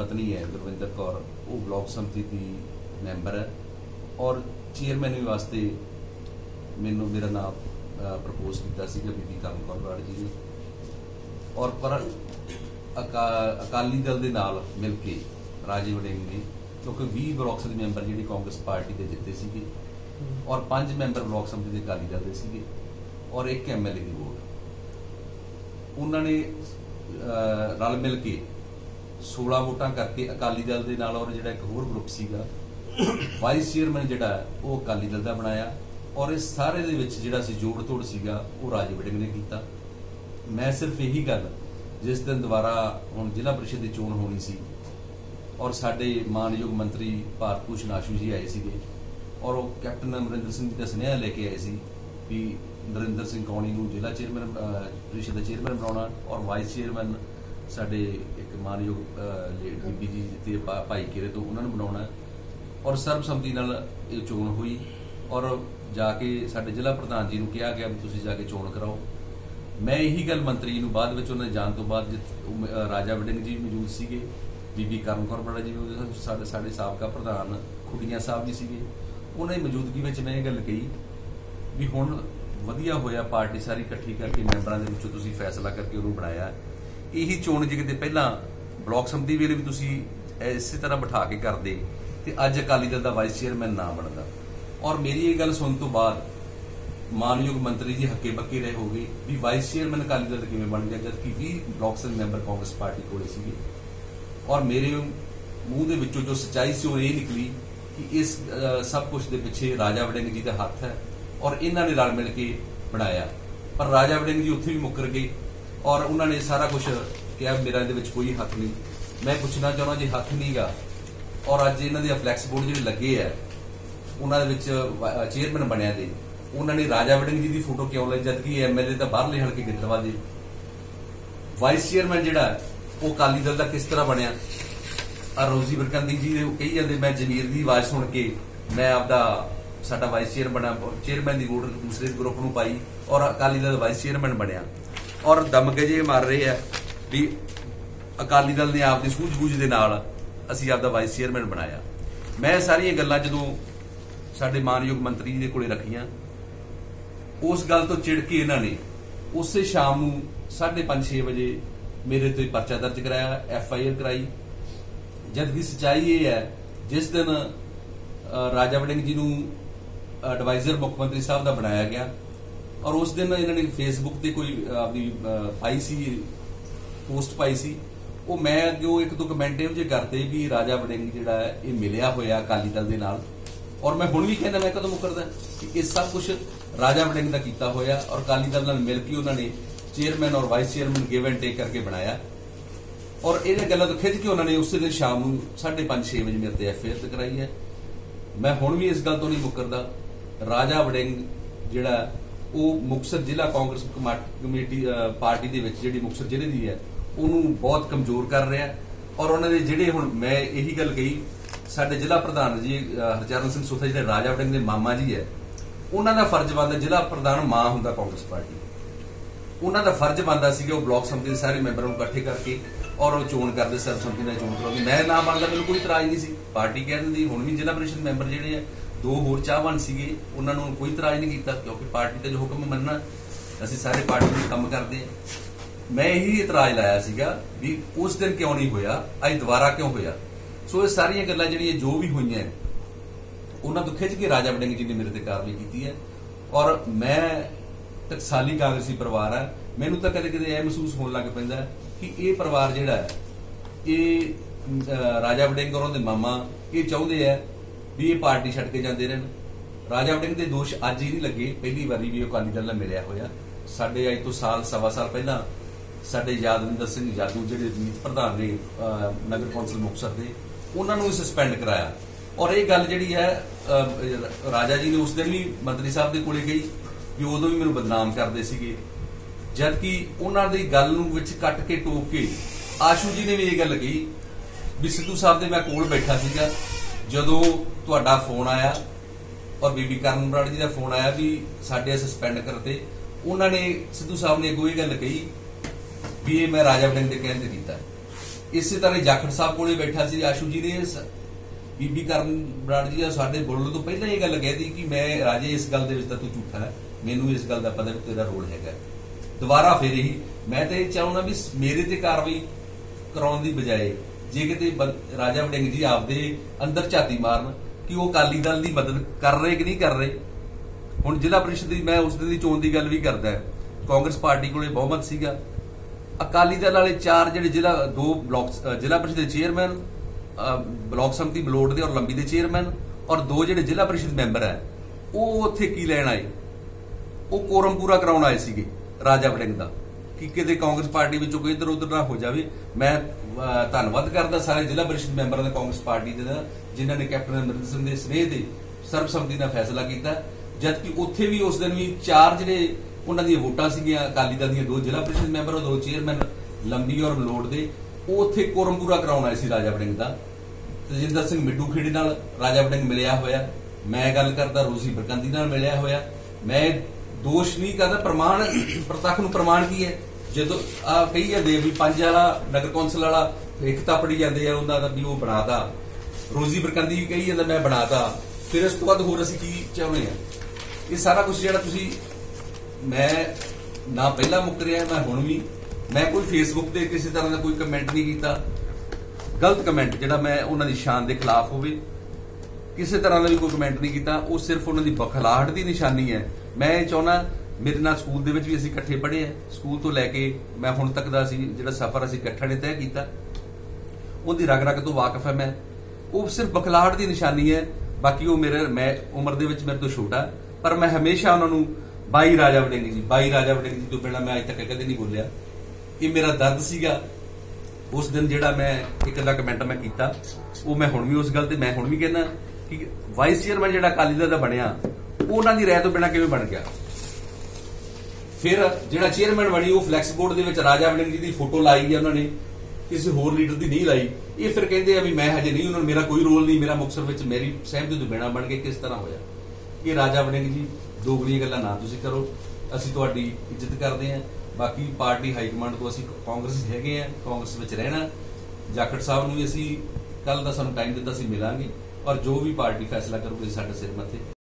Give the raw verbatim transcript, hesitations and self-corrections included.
पत्नी है गुरविंदर कौर, वो ब्लॉक समिति की मैंबर है और चेयरमैन वास्ते मैनू मेरा नाम प्रपोज किया बीबी करण कौर बराड़ जी ने। और पर अका अकाली दल के नाल मिल के राजे वड़िंग ने, क्योंकि बीस ब्लॉक समिति मैंबर जी कांग्रेस पार्टी के जिते सीगे और पांच मैंबर ब्लॉक समिति के अकाली दल के सीगे और एक एम एल ए की वोट उन्होंने रल मिल के सोलह वोटां करके अकाली दल के नाल और जिहड़ा एक होर ग्रुप सीगा वाइस चेयरमैन जिहड़ा वो अकाली दल का बनाया और इस सारे दे विच जिहड़ा सी जोड़ तोड़ सीगा वो राजे वड़िंग ने कीता। मैं सिर्फ यही गल जिस दिन दोबारा हुण जिला परिषद की चोण होनी सी और साडे मानयोग मंत्री भारत भूषण आशू जी आए सीगे और वो कैप्टन अमरिंदर सिंह जी का सुनेहा लेके आए सी भी नरिंदर सिंह कौनी नूं जिला चेयरमैन परिषद का चेयरमैन बनाउणा और वाइस चेयरमैन साडे एक मानयोग बीबी जी ते भाई केरे तो उन्होंने बनाउणा और सर्बसम्मति नाल इह चोण हुई और जाके साडे जिला प्रधान जी नूं कहा गया भी तुसीं जाके चोण कराओ। मैं यही गल मंत्री नूं बाद विच उन्हां दे जाण तो बाद राजा वड़िंग जी मौजूद सीगे, बीबी करण कौर बराड़ जी साडे साडे साबका प्रधान खुड़ियां साहब जी सीगे, उन्हां दी मौजूदगी विच मैं ये गल कही भी हुण वधिया होया पार्टी सारी इकट्ठी करके मैंबरां दे विचों तुसीं फैसला करके उहनूं बनाया। यही चोण जे किते पहलां ब्लॉक समिति वेले भी तुसीं इसे तरह बिठा के करदे ते अज अकाली दल दा वाइस चेयरमैन ना बनदा। और मेरी ये गल सुन तो बाद मानयोग मंत्री जी हक्के बक्के रहे हो गए भी वाइस चेयरमैन अकाली दल किवें बन गया जबकि भी ब्लॉक समिति मैंबर कांग्रेस पार्टी कोले सीगे। और मेरे मूँह दे विचों जो सच्चाई सी वो ये निकली कि इस सब कुछ दे पिछे राजा वड़िंग जी का हथ है और इन्हों ने रल मिल के बनाया। पर राजा वड़िंग जी उत्थे भी मुकर गए और उन्होंने सारा कुछ कहा मेरा इहदे विच कोई हथ नहीं। मैं पूछना चाहना जे हथ नहीं गा और अज इन्हों के फ्लैक्स बोर्ड जिहड़े लगे है उन्होंने चेयरमैन बनया दे उन्होंने राजा वड़िंग जी की फोटो क्यों लाई जबकि एम एल ए तो बाहरले हल्के गिद्दड़वा दे। वाइस चेयरमैन जिहड़ा वो अकाली दल का किस तरह बनया। आ रोजी बरकंदी जी कही जाते मैं जमीर की आवाज सुन के मैं आपदा साडा वाइस चेयर बना चेयरमैन की वोट दूसरे ग्रुप नूं पाई और अकाली दल वाइस चेयरमैन बनया और दमके जे मार रहे हैं भी अकाली दल ने आपकी सूझबूझ के नाल असीं आपदा वाइस चेयरमैन बनाया। मैं सारियां गल्लां जदों साडे मानयोग मंत्री जी दे कोले रखियां उस गल तो चिड़ के इन्हां ने उस शाम नूं साढ़े पांच छे बजे मेरे ते परचा दर्ज कराया, एफ आई आर कराई। जबकि सच्चाई ये है जिस दिन राजा वड़िंग जी नूं एडवाइजर मुख मंत्री साहब का बनाया गया और उस दिन इन्होंने फेसबुक ते कोई अपनी पाई सी पोस्ट पाई सी वो मैं अगों एक दो कमेंट इहो जे करते भी राजा वड़िंग जिहड़ा है ये मिलिया होया अकाली दल दे नाल और मैं हुण भी कहना मैं कदों मुकरदा कि ये सब कुछ राजा वड़िंग दा कीता होया और अकाली दल नाल मिल के उन्होंने चेयरमैन और vice chairman give and take करके बनाया। और इन्हें गलों तो खिंच के उन्होंने उस दिन शाम को साढ़े पांच छे बजे मेरे ते एफ आई आर कराई है। मैं हुण भी इस गल तो नहीं मुकरदा। राजा वड़िंग जिहड़ा वो मुक्तसर जिला कांग्रेस कमेटी पार्टी दे विच जिहड़ी मुक्तसर जिले की है उन्होंने बहुत कमजोर कर रहा है और उन्होंने जिहड़े हुण मैं यही गल कही साडे जिला प्रधान जी हरचरण सिंह सुथा जिहड़े राजा वड़िंग दे मामा जी है उन्हों का फर्ज बनता जिला प्रधान मां हुंदा कांग्रेस पार्टी उन्हों का फर्ज बनता सीगा वो ब्लॉक समिति के सारे मैंबरों को इकट्ठे करके और वो चोण करते सर्वसम्मति नाल चोण कराउंदे। मैं ना बनता मैनूं कोई इतराज नहीं सी पार्टी कह दिंदी हुण भी जिला परिषद मैंबर जिहड़े है दो होर चाहवान सीगे उन्हां नूं कोई इतराज नहीं कीता क्योंकि पार्टी का जो हुक्म मनना असीं सारे पार्टी दे काम करदे हां। मैं यही इतराज लाया सीगा भी उस दिन क्यों नहीं होया अज दोबारा क्यों होया। सो ये सारियां गल्लां जिहड़ियां जो भी होईयां उन्हां तो खिंच के राजा वड़िंग जी ने मेरे ते कार्रवाई कीती है और मैं टकसाली कांग्रेसी परिवार है मैनूं तां कदे कदे यह महसूस होण लग पैंदा कि ये परिवार जिहड़ा है ये राजा वड़िंग और उहदे मामा ये चाहुंदे है भी ये पार्टी छड्ड के जांदे रहन। राजा वड़िंग दे दोष अज ही नहीं लगे पहली बारी भी अकाली दल नाल मिलिया होया। साडे अज तो साल सवा साल पहला साडे यादविंदर सिंह जादू जिहड़े मीत प्रधान ने नगर कौंसल मुक्तसर दे उन्हां नूं सस्पेंड कराया और ये गल जिहड़ी है राजा जी ने उस दिन भी मंत्री साहब दे कोले गई भी उदों भी मैनूं बदनाम करदे सीगे जबकि उन्हां दी गल नूं विच कट के टोक के आशू जी ने भी ये गल कही भी सिद्धू साहब दे मैं कोल बैठा सीगा जदों तुहाडा फोन आया और बीबी करण बराड़ जी का फोन आया भी साडे सस्पेंड करते उन्होंने सिद्धू साहब ने अगों ये गल कही भी ये मैं राजा वड़िंग दे कहण ते कीता ਇਸੇ ਤਰ੍ਹਾਂ ਜਾਖੜ ਸਾਹਿਬ ਕੋਲੇ ਬੈਠਾ ਸੀ ਆਸ਼ੂ ਜੀ ਨੇ ਬੀਬੀ ਕਰਨ ਬਰਾੜ ਜੀ ਸਾਡੇ ਬੋਲਣ ਤੋਂ ਪਹਿਲਾਂ ਇਹ ਗੱਲ ਕਹਿ ਦਿੱਤੀ ਕਿ ਮੈਂ ਰਾਜੇ ਇਸ ਗੱਲ ਦੇ ਵਿੱਚ ਤਾਂ ਤੂੰ ਝੂਠਾ ਹੈ, ਮੈਨੂੰ ਇਸ ਗੱਲ ਦਾ ਪਤਾ ਵੀ ਤੇਰਾ ਰੋਲ ਹੈਗਾ। ਦੁਬਾਰਾ ਫਿਰ ਇਹੀ ਮੈਂ ਤਾਂ ਇਹ ਚਾਹੁੰਦਾ ਵੀ ਮੇਰੇ ਤੇ ਕਾਰਵਾਈ ਕਰਾਉਣ ਦੀ ਬਜਾਏ ਜੇ ਕਿਤੇ ਰਾਜਾ ਵੜਿੰਗ ਜੀ ਆਪਦੇ ਅੰਦਰ ਝਾਤੀ ਮਾਰਨ ਕਿ ਉਹ ਅਕਾਲੀ ਦਲ ਦੀ ਮਦਦ ਕਰ ਰਹੇ ਕਿ ਨਹੀਂ ਕਰ ਰਹੇ। ਹੁਣ ਜ਼ਿਲ੍ਹਾ ਪ੍ਰੀਸ਼ਦ ਦੀ ਮੈਂ ਉਸ ਦਿਨ ਦੀ ਚੋਣ ਦੀ ਗੱਲ ਵੀ ਕਰਦਾ, ਕਾਂਗਰਸ ਪਾਰਟੀ ਕੋਲੇ ਬਹੁਮਤ ਸੀਗਾ, ਅਕਾਲੀ ਦਲ ਵਾਲੇ ਚਾਰ ਜਿਹੜੇ ਜ਼ਿਲ੍ਹਾ ਦੋ ਬਲਾਕ ਜ਼ਿਲ੍ਹਾ ਪ੍ਰੀਸ਼ਦ ਦੇ ਚੇਅਰਮੈਨ, ਬਲਾਕ ਸੰਮਤੀ ਬਲੋਡ ਦੇ ਔਰ ਲੰਬੀ ਦੇ ਚੇਅਰਮੈਨ ਔਰ ਦੋ ਜਿਹੜੇ ਜ਼ਿਲ੍ਹਾ ਪ੍ਰੀਸ਼ਦ ਮੈਂਬਰ ਹੈ ਉਹ ਉੱਥੇ ਕੀ ਲੈਣ ਆਏ, ਉਹ ਕੋਰਮ ਪੂਰਾ ਕਰਾਉਣ ਆਏ ਸੀਗੇ ਰਾਜਾ ਵੜਿੰਗ ਦਾ ਕਿ ਕਿਤੇ ਕਾਂਗਰਸ ਪਾਰਟੀ ਵਿੱਚੋਂ ਕੋਈ ਇੱਧਰ ਉੱਧਰ ਨਾ ਹੋ ਜਾਵੇ। ਮੈਂ ਧੰਨਵਾਦ ਕਰਦਾ ਸਾਰੇ ਜ਼ਿਲ੍ਹਾ ਪ੍ਰੀਸ਼ਦ ਮੈਂਬਰਾਂ ਦਾ ਕਾਂਗਰਸ ਪਾਰਟੀ ਦੇ ਜਿਨ੍ਹਾਂ ਨੇ ਕੈਪਟਨ ਅਮਰਿੰਦਰ ਸਿੰਘ ਦੇ ਸਨੇਹ ਤੇ ਸਰਬਸੰਮਤੀ ਨਾਲ ਫੈਸਲਾ ਕੀਤਾ, ਜਦਕਿ ਉੱਥੇ ਵੀ ਉਸ ਦਿਨ ਵੀ ਚਾਰ ਜਿਹੜੇ ਉਹਨਾਂ ਦੀਆਂ ਵੋਟਾਂ ਸੀਗੀਆਂ ਅਕਾਲੀ ਦਲ ਦੀਆਂ, ਦੋ ਜ਼ਿਲ੍ਹਾ ਪ੍ਰੀਸ਼ਦ ਮੈਂਬਰ ਔਰ ਦੋ ਚੇਅਰਮੈਨ ਲੰਬੀ ਔਰ ਮਲੋਟ ਦੇ, ਉਹ ਉੱਥੇ ਕੋਰਮ ਪੂਰਾ ਕਰਾਉਣ ਆਏ ਸੀ ਰਾਜਾ ਵੜਿੰਗ ਦਾ। ਤਜਿੰਦਰ ਸਿੰਘ ਮਿੱਡੂ ਖੇੜੀ ਨਾਲ ਰਾਜਾ ਵੜਿੰਗ ਮਿਲਿਆ ਹੋਇਆ, ਮੈਂ ਗੱਲ ਕਰਦਾ ਰੋਜ਼ੀ ਬਰਕੰਦੀ ਨਾਲ ਮਿਲਿਆ ਹੋਇਆ। ਮੈਂ ਦੋਸ਼ ਨਹੀਂ ਕਰਦਾ, ਪ੍ਰਮਾਣ ਪ੍ਰਤੱਖ ਨੂੰ ਪ੍ਰਮਾਣ ਕੀ ਹੈ। ਜਦੋਂ ਆ ਕਹੀ ਜਾਂਦੇ ਵੀ ਪੰਜ ਵਾਲਾ ਨਗਰ ਕੌਂਸਲ ਵਾਲਾ ਇੱਕ ਤਾਂ ਪੜੀ ਜਾਂਦੇ ਆ ਉਹਨਾਂ ਦਾ ਵੀ ਉਹ ਬਣਾਤਾ, ਰੋਜ਼ੀ ਬਰਕੰਦੀ ਵੀ ਕਹੀ ਜਾਂਦਾ ਮੈਂ ਬਣਾਤਾ, ਫਿਰ ਇਸ ਤੋਂ ਬਾਅਦ ਹੋਰ ਅਸੀਂ ਕੀ ਚਾਹੁੰਦੇ ਆ। ਇਹ ਸਾਰਾ ਕੁਝ ਜਿਹੜਾ ਤੁਸੀਂ ਮੈਂ ਨਾ ਪਹਿਲਾਂ ਮੁੱਕ ਰਿਹਾ ਮੈਂ ਹੁਣ ਵੀ ਮੈਂ ਕੋਈ ਫੇਸਬੁੱਕ ਤੇ ਕਿਸੇ ਤਰ੍ਹਾਂ ਦਾ ਕੋਈ ਕਮੈਂਟ ਨਹੀਂ ਕੀਤਾ, ਗਲਤ ਕਮੈਂਟ ਜਿਹੜਾ ਮੈਂ ਉਹਨਾਂ ਦੀ ਸ਼ਾਨ ਦੇ ਖਿਲਾਫ ਹੋਵੇ ਕਿਸੇ ਤਰ੍ਹਾਂ ਦਾ ਵੀ ਕੋਈ ਕਮੈਂਟ ਨਹੀਂ ਕੀਤਾ। ਉਹ ਸਿਰਫ ਉਹਨਾਂ ਦੀ ਬਖਲਾਹਟ ਦੀ ਨਿਸ਼ਾਨੀ ਹੈ। ਮੈਂ ਇਹ ਚਾਹੁੰਦਾ, ਮੇਰੇ ਨਾਲ ਸਕੂਲ ਦੇ ਵਿੱਚ ਵੀ ਅਸੀਂ ਇਕੱਠੇ ਪੜ੍ਹੇ ਆ, ਸਕੂਲ ਤੋਂ ਲੈ ਕੇ ਮੈਂ ਹੁਣ ਤੱਕ ਦਾ ਅਸੀਂ ਜਿਹੜਾ ਸਫ਼ਰ ਅਸੀਂ ਇਕੱਠਾ ਨੇ ਤੈਅ ਕੀਤਾ, ਉਹਦੀ ਰਗ ਰਗ ਤੋਂ ਵਾਕਿਫ ਹੈ ਮੈਂ। ਉਹ ਸਿਰਫ ਬਖਲਾਹਟ ਦੀ ਨਿਸ਼ਾਨੀ ਹੈ, ਬਾਕੀ ਉਹ ਮੇਰੇ ਮੈਂ ਉਮਰ ਦੇ ਵਿੱਚ ਮੇਰੇ ਤੋਂ ਛੋਟਾ, ਪਰ ਮੈਂ ਹਮੇਸ਼ਾ ਉਹਨਾਂ ਨੂੰ ਬਾਈ ਰਾਜਾ ਵੜਿੰਗ ਜੀ ਬਾਈ ਰਾਜਾ ਵੜਿੰਗ ਜੀ ਤੋਂ ਬਿਨਾਂ ਮੈਂ ਅੱਜ ਤੱਕ ਕਦੇ ਨਹੀਂ ਬੋਲਿਆ। ਇਹ ਮੇਰਾ ਦਰਦ ਸੀਗਾ ਉਸ ਦਿਨ ਜਿਹੜਾ ਮੈਂ ਇੱਕ ਅੱਧਾ ਕਮੈਂਟ ਮੈਂ ਕੀਤਾ, ਉਹ ਮੈਂ ਹੁਣ ਵੀ ਉਸ ਗੱਲ ਤੇ ਮੈਂ ਹੁਣ ਵੀ ਕਹਿੰਦਾ ਕਿ ਵਾਈਸ ਚੇਅਰਮੈਨ ਜਿਹੜਾ ਅਕਾਲੀ ਦਲ ਦਾ ਬਣਿਆ ਉਹਨਾਂ ਦੀ ਰਾਏ ਤੋਂ ਬਿਨਾਂ ਕਿਵੇਂ ਬਣ ਗਿਆ। ਫਿਰ ਜਿਹੜਾ ਚੇਅਰਮੈਨ ਬਣੀ ਉਹ ਫਲੈਕਸ ਬੋਰਡ ਦੇ ਵਿੱਚ ਰਾਜਾ ਵੜਿੰਗ ਜੀ ਦੀ ਫੋਟੋ ਲਾਈ ਹੈ ਉਹਨਾਂ ਨੇ, ਕਿਸੇ ਹੋਰ ਲੀਡਰ ਦੀ ਨਹੀਂ ਲਾਈ। ਇਹ ਫਿਰ ਕਹਿੰਦੇ ਆ ਵੀ ਮੈਂ ਹਜੇ ਨਹੀਂ, ਉਹਨਾਂ ਨੂੰ ਮੇਰਾ ਕੋਈ ਰੋਲ ਨਹੀਂ, ਮੇਰਾ ਮੁਕਤਸਰ ਵਿੱਚ ਮੇਰੀ ਸਹਿਮਤੀ ਤੋਂ ਬਿਨਾਂ ਬਣ ਕੇ ਕਿਸ ਤਰ੍ਹਾਂ ਹੋਇਆ। ਇਹ ਰਾਜਾ ਵੜਿੰਗ ਜੀ ਦੋਗਲੀਆਂ ਗੱਲਾਂ ਨਾ ਤੁਸੀਂ ਕਰੋ, ਅਸੀਂ ਤੁਹਾਡੀ ਇੱਜ਼ਤ ਕਰਦੇ ਹਾਂ। ਬਾਕੀ ਪਾਰਟੀ ਹਾਈ ਕਮਾਂਡ ਤੋਂ ਅਸੀਂ ਕਾਂਗਰਸ ਹੈਗੇ ਆ, ਕਾਂਗਰਸ ਵਿੱਚ ਰਹਿਣਾ। ਜਾਖੜ ਸਾਹਿਬ ਨੂੰ ਵੀ ਅਸੀਂ ਕੱਲ ਦਾ ਸਾਨੂੰ ਟਾਈਮ ਦਿੱਤਾ, ਅਸੀਂ ਮਿਲਾਂਗੇ ਔਰ ਜੋ ਵੀ ਪਾਰਟੀ ਫੈਸਲਾ ਕਰੂਗੀ ਸਾਡੇ ਸਿਰ ਮੱਥੇ।